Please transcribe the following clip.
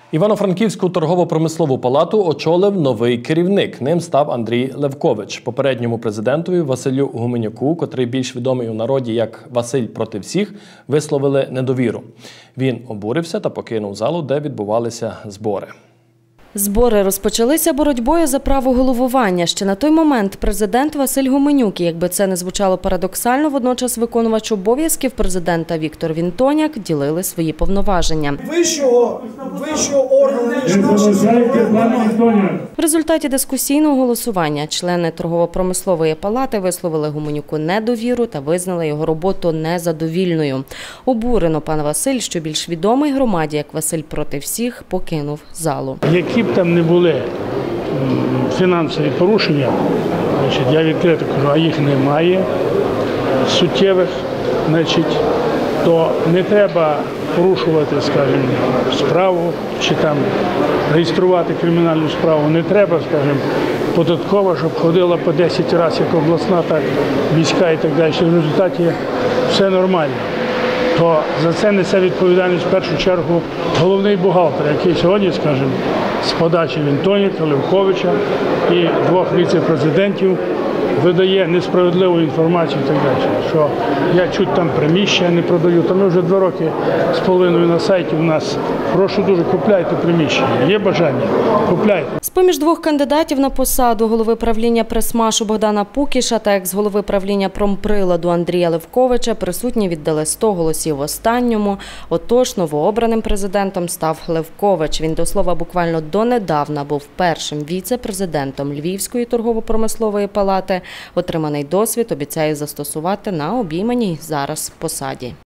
Івано-Франківську торгово-промислову палату очолив новий керівник. Ним став Андрій Левкович. Попередньому президентові Василю Гуменюку, котрий більш відомий у народі як Василь проти всіх, висловили недовіру. Він обурився та покинув залу, де відбувалися збори. Збори розпочалися боротьбою за право головування. Ще на той момент президент Василь Гуменюк, якби це не звучало парадоксально, водночас виконувач обов'язків президента Віктор Вінтоняк ділили свої повноваження. Вищого органу В результаті дискусійного голосування члени торгово-промислової палати висловили Гуменюку недовіру та визнали його роботу незадовільною. Обурено пан Василь, що більш відомий громаді як Василь проти всіх, покинув залу. Які б там не були фінансові порушення, я відкрито кажу, а їх немає суттєвих, то не треба порушувати, скажімо, справу чи там реєструвати кримінальну справу. Не треба, скажімо, податкова, щоб ходила по 10 разів, як обласна, так міська і так далі. В результаті все нормально. То за це несе відповідальність в першу чергу головний бухгалтер, який сьогодні, скажімо, з подачі Вінтоняка, Левковича і двох віце-президентів видає несправедливу інформацію і так далі, що я чуть там приміщення не продаю, то ми вже 2 роки з половиною на сайті у нас. Прошу дуже, купляйте приміщення, є бажання, купляйте. З-поміж двох кандидатів на посаду голови правління Пресмашу Богдана Пукіша та екс-голови правління Промприладу Андрія Левковича присутні віддали 100 голосів останньому. Отож, новообраним президентом став Левкович. Він, до слова, буквально донедавна був першим віце-президентом Львівської торгово-промислової палати. Отриманий досвід обіцяє застосувати на обійманій зараз посаді.